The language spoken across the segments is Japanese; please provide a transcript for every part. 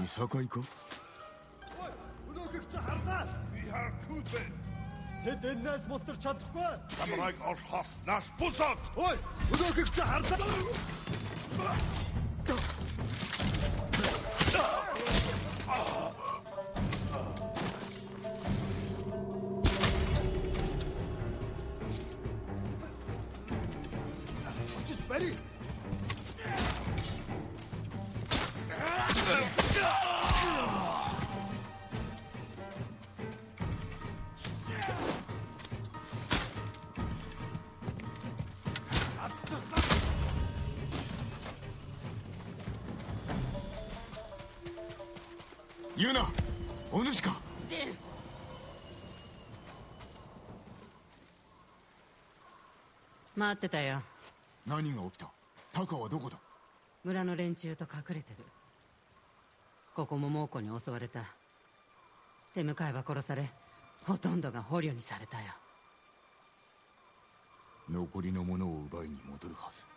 見境か？ Би харахгүй бэ. Тэд энэс мултарч чадахгүй. Самурайг олохоос нааш бусаад. Ой, өнөөгөө чи харлаа. Очиж бари. ユナ、お主か。 待ってたよ。 何が起きた？タカはどこだ？ 村の連中と隠れてる。ここも猛虎に襲われた。手向かいは殺され、ほとんどが捕虜にされたよ。 残りのものを奪いに戻るはず。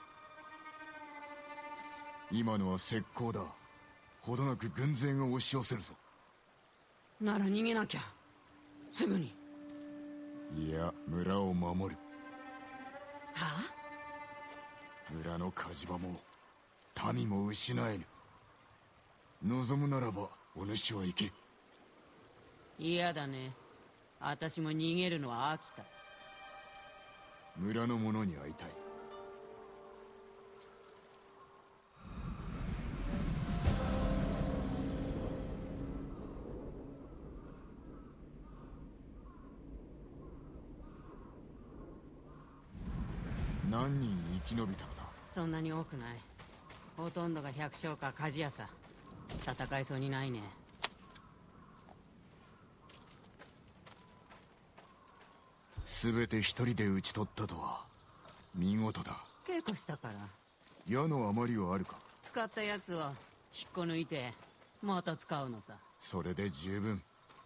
今のは石膏だ。ほどなく軍勢が押し寄せるぞ。 なら逃げなきゃ。すぐに。 いや、村を守る。 はあ？村の火事場も民も失えぬ。望むならばお主は行け。 嫌だね。私も逃げるのは飽きた。 村の者に会いたい。何人生き延びたのだ？ そんなに多くない。ほとんどが百姓か鍛冶屋さ。戦いそうにないね。 全て一人で討ち取ったとは見事だ。 稽古したから。 矢の余りはあるか？ 使ったやつを引っこ抜いてまた使うのさ。 それで十分。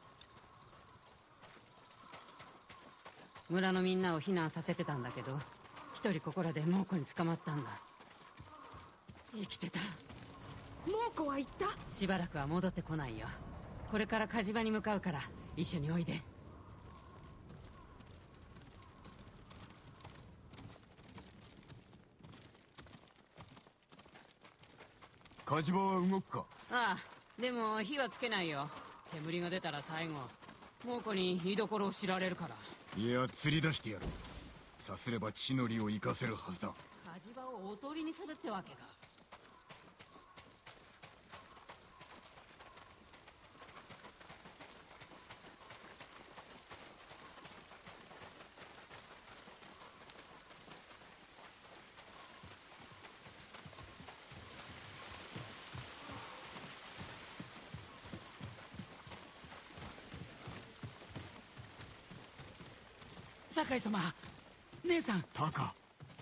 村のみんなを避難させてたんだけど、一人ここらで猛虎に捕まったんだ。生きてた。 猛虎は行った？ しばらくは戻ってこないよ。これから火事場に向かうから一緒においで。 火事場は動くか？ ああ、でも火はつけないよ。煙が出たら最後猛虎に居所を知られるから。 いや、釣り出してやる。さすれば地の利を生かせるはずだ。 火事場をおとりにするってわけか。 酒井様、姉さん。 タカ。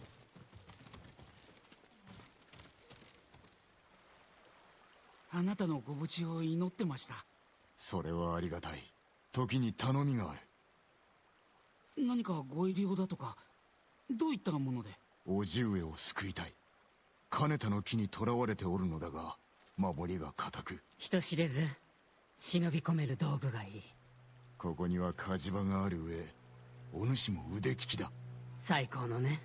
あなたのご無事を祈ってました。 それはありがたい。時に頼みがある。 何かご入用だとか、どういったもので？ 叔父上を救いたい。金田の木に囚われておるのだが、守りが固く。 人知れず忍び込める道具がいい。 ここには火事場がある上、お主も腕利きだ。 最高のね。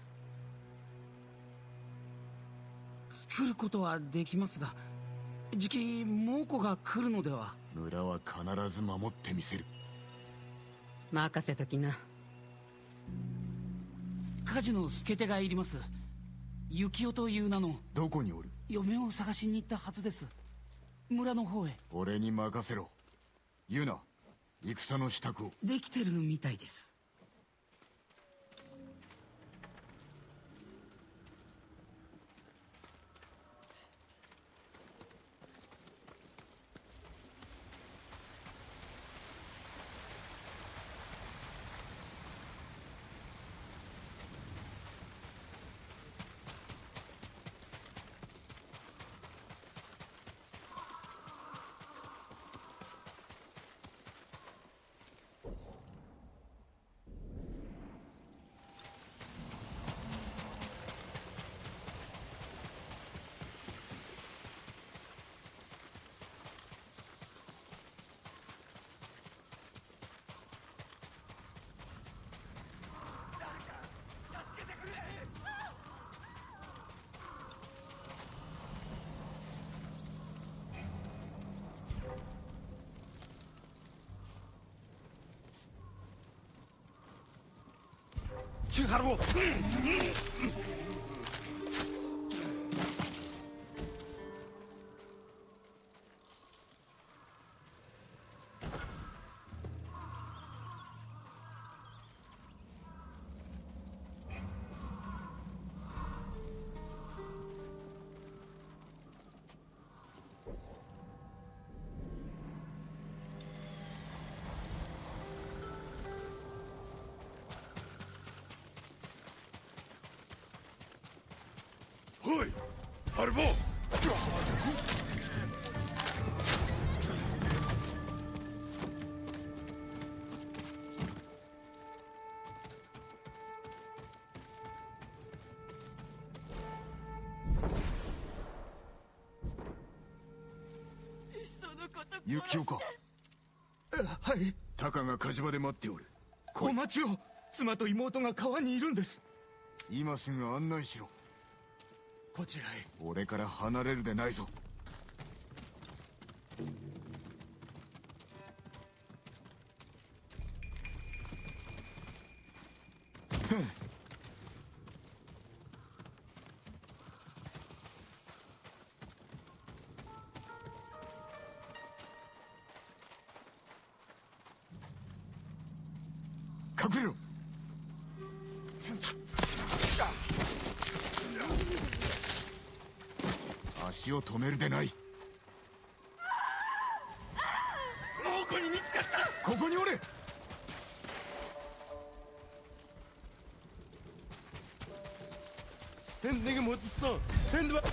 作ることはできますが、じき猛虎が来るのでは？ 村は必ず守ってみせる。 任せときな。 火事の助手がいります。幸男という名の。 どこにおる？ 嫁を探しに行ったはずです。村の方へ。 俺に任せろ。ユナ、戦の支度を。 できてるみたいです。 чи харгу. Хой! Арво! 幸男か。 はい。 タカが火事場で待っておる。 お待ちを。妻と妹が川にいるんです。 今すぐ案内しろ。 こちらへ。 俺から離れるでないぞ。隠れろ。足を止めるでない。 猛虎に見つかった。 ここにおれ。 Тэнд нэг юм удсан. Тэнд ба.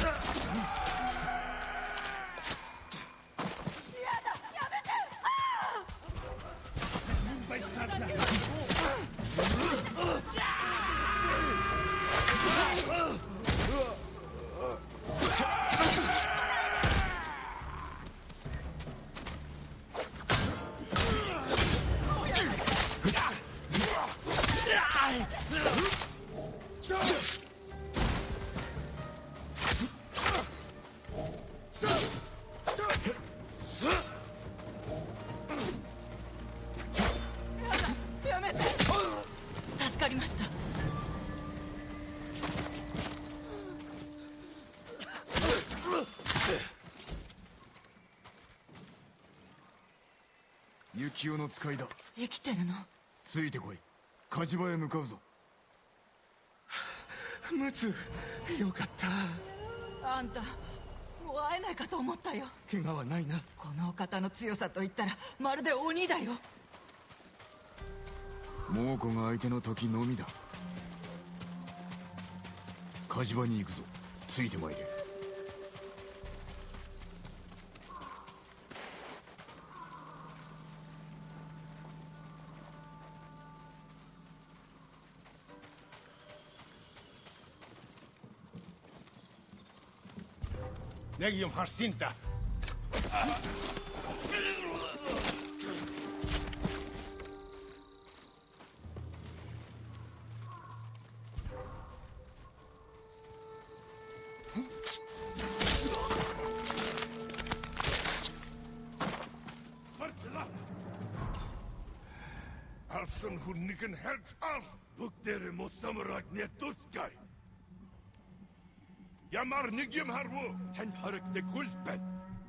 やめて。助かりました。 幸男の使いだ。 生きてるの？ ついてこい。火事場へ向かうぞ。 ムツ、よかった。 あんた、もう会えないかと思ったよ。 怪我はないな。 このお方の強さと言ったらまるで鬼だよ。 猛虎が相手の時のみだ。火事場に行くぞ。ついてまいれ。 Нэг юм харсан та. Alsan hunniken helt al. Buktere mosamrag netutskay. Ямар нэг юм харвуу. Танд хоригддаг хүл байна.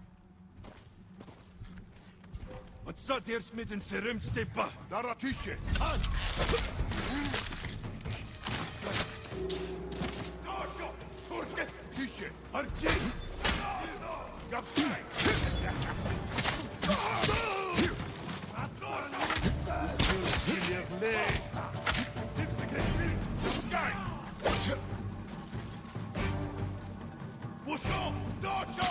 Утсаа дээрс мэдэн сэрэмжтэй ба. Дараа тийшээ. Дашо, турк тийшээ. Арчи. Гавтай. Гилевле. Сипсекэт. Скай. Вошо, дашо.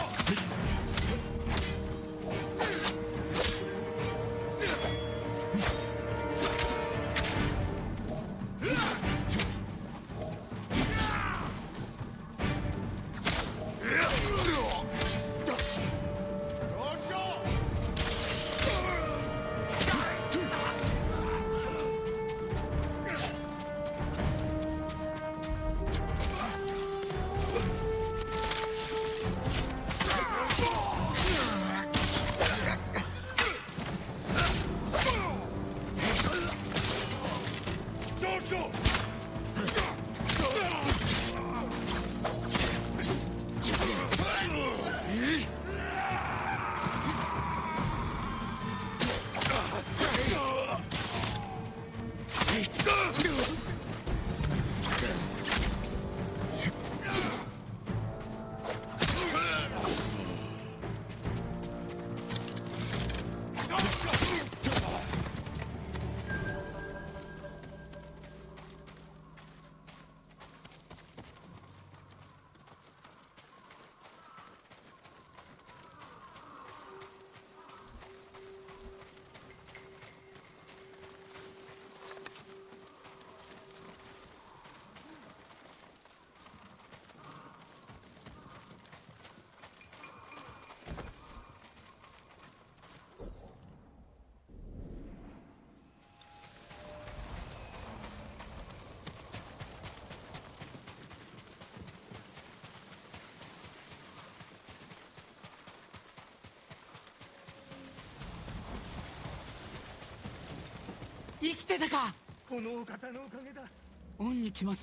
生きてたか。 このお方のおかげだ。 恩に来ます。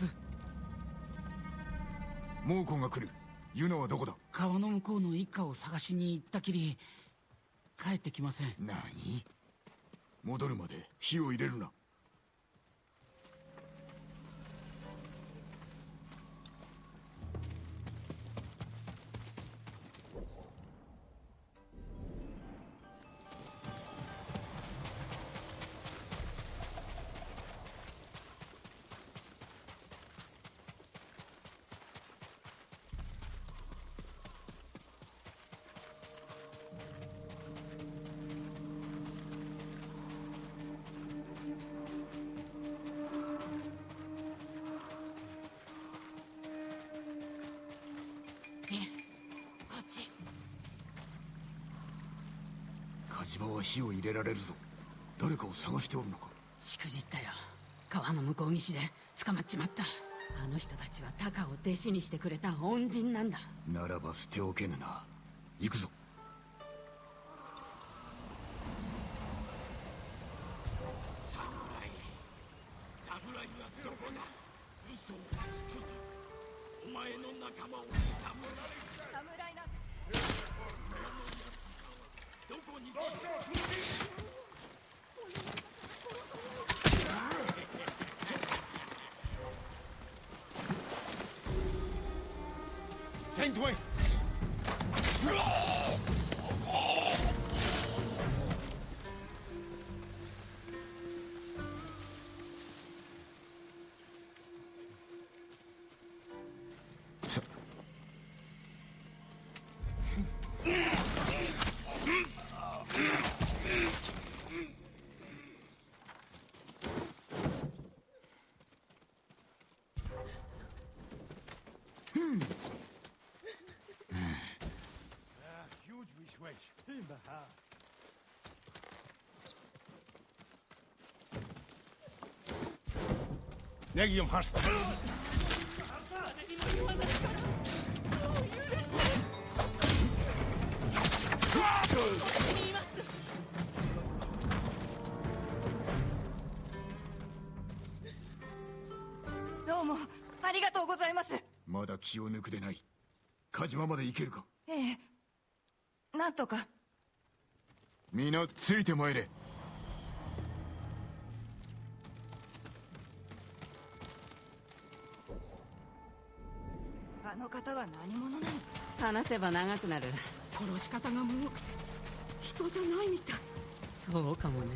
猛虎が来る。ユナはどこだ。 川の向こうの一家を探しに行ったきり帰ってきません。 何。戻るまで火を入れるな。 こっち。 火事場は火を入れられるぞ。誰かを探しておるのか。 しくじったよ。川の向こう岸で捕まっちまった。あの人たちはタカを弟子にしてくれた恩人なんだ。 ならば捨ておけぬな。行くぞ。 侍はどこだ。嘘をつくな。お前の仲間を侍なんてどこに来た。Ten Twin! Huge wish. Negium hast. Yes! どうもありがとうございます。 まだ気を抜くでない。火事場まで行けるか。 ええ、なんとか。 皆ついて参れ。 あの方は何者なの。 話せば長くなる。 殺し方がむごくて人じゃないみたい。 そうかもね。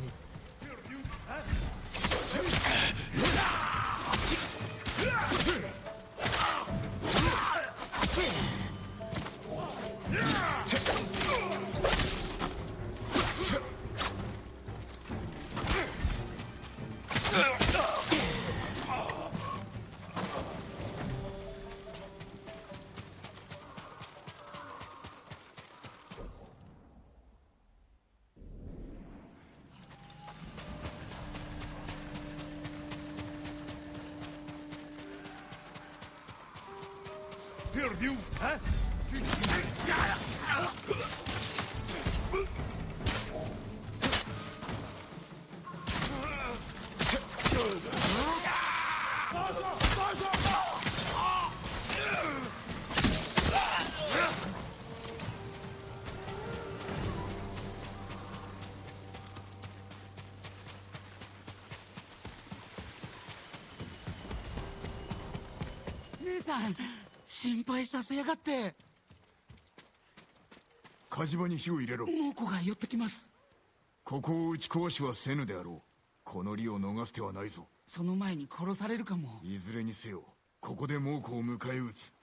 Pure-view, huh? 姉さん、心配させやがって。 火事場に火を入れろ。 猛虎が寄ってきます。 ここを打ち壊しはせぬであろう。この利を逃す手はないぞ。 その前に殺されるかも。 いずれにせよここで猛虎を迎え撃つ。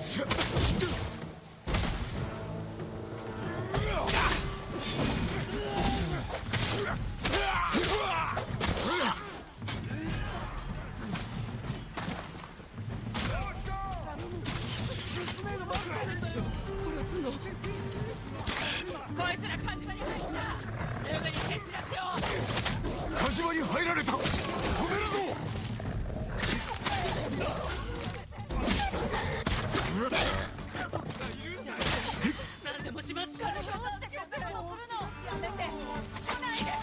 火事場に入られた。止めるぞ。 何でもしますから。どうしてこんなことするの。やめて。来ないで。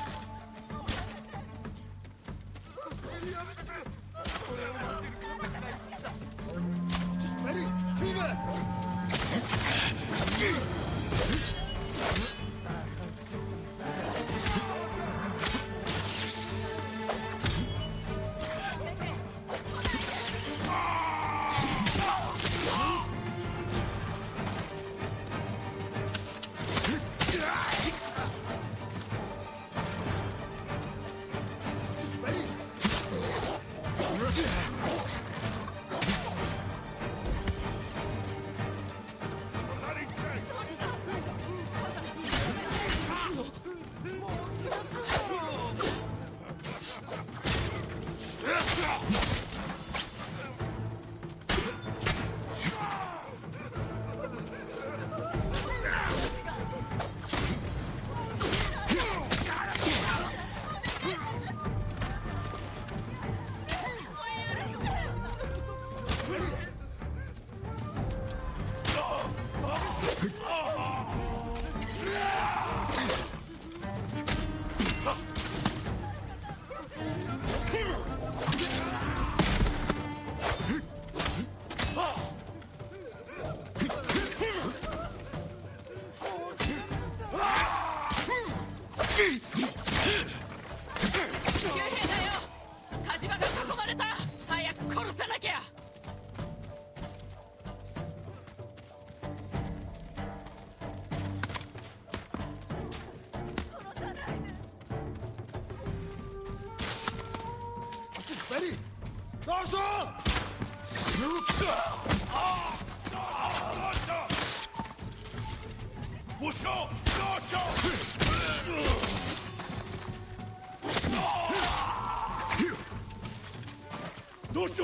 どうした。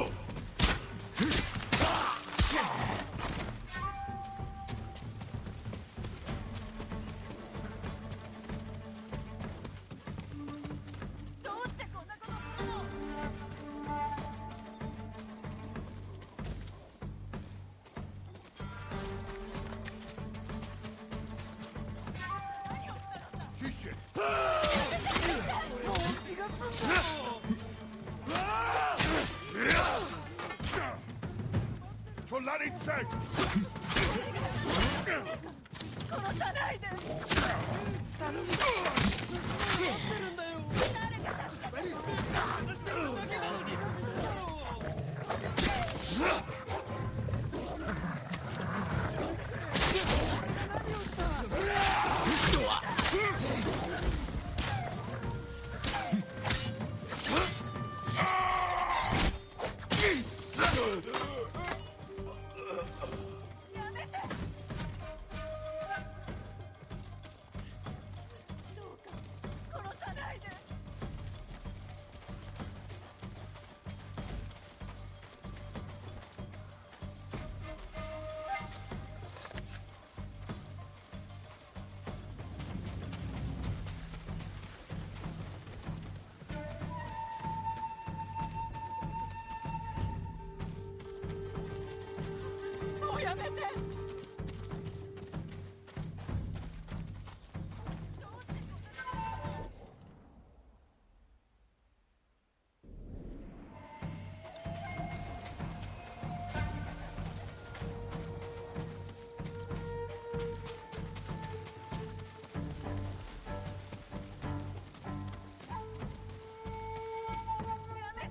殺さないで。頼む。もうやめて。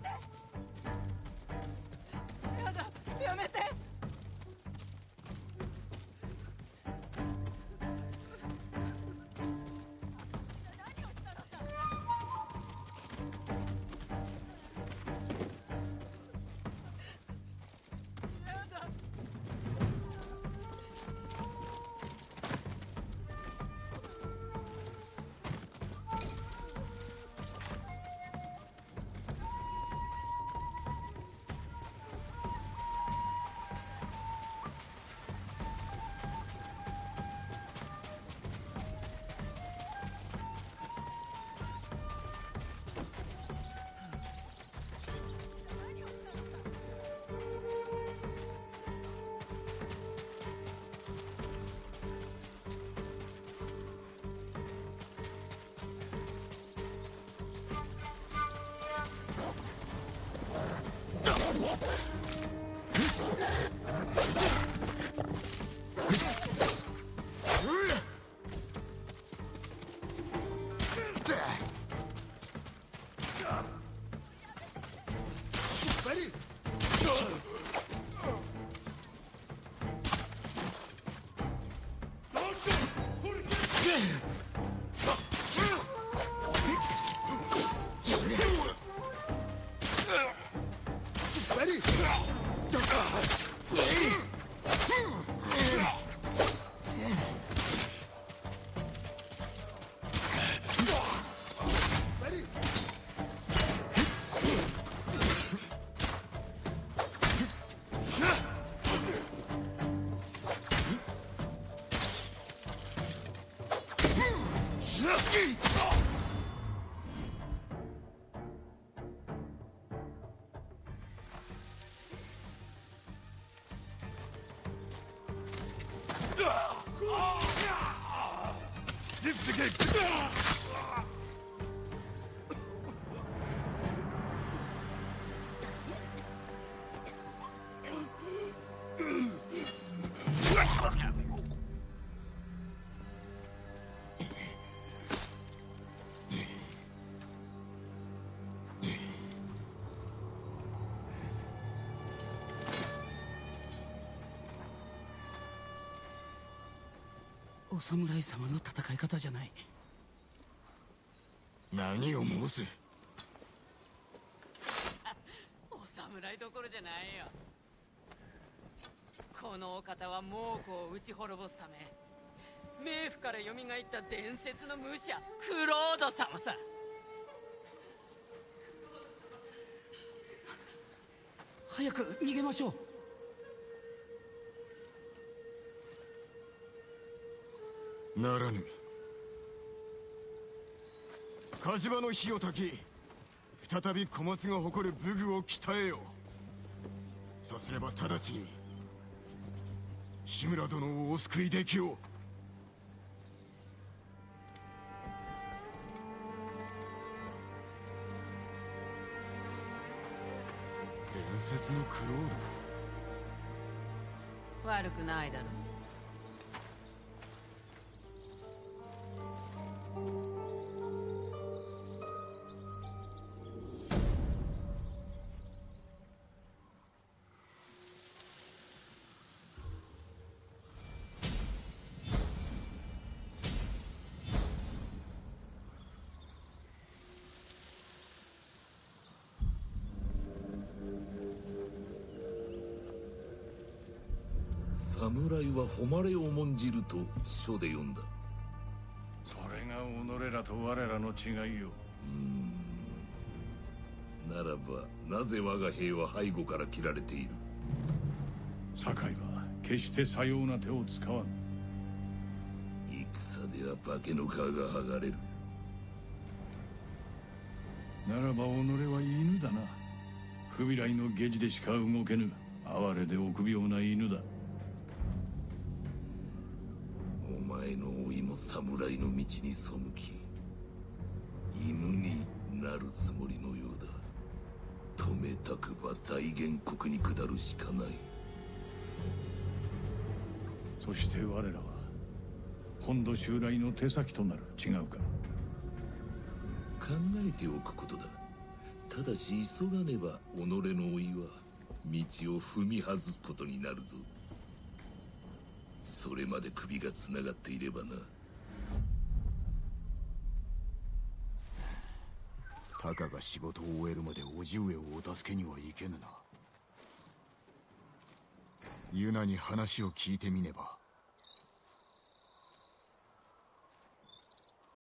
やだ、やめて。 お侍様の戦い方じゃない。 何を申す。 お侍どころじゃないよ。このお方は猛虎を討ち滅ぼすため冥府から蘇った伝説の武者クロード様さ。 早く逃げましょう。 ならぬ。火事場の火を焚き再び小松が誇る武具を鍛えよう。さすれば直ちに志村殿をお救いできよう。伝説のクロード。 悪くないだろう。 侍は誉れを重んじると書で読んだ。 それが己らと我らの違いよ。 ならばなぜ我が兵は背後から切られている。 堺は決してさような手を使わん。 戦では化けの皮が剥がれる。 ならば己は犬だな。不備来の下地でしか動けぬ哀れで臆病な犬だ。 お前の老いも侍の道に背き犬になるつもりのようだ。止めたくば大元国に下るしかない。 そして我らは本土襲来の手先となる。違うか。 考えておくことだ。ただし急がねば己の老いは道を踏み外すことになるぞ。それまで首がつながっていればな。 たかが仕事を終えるまで叔父上をお助けにはいけぬな。ユナに話を聞いてみねば。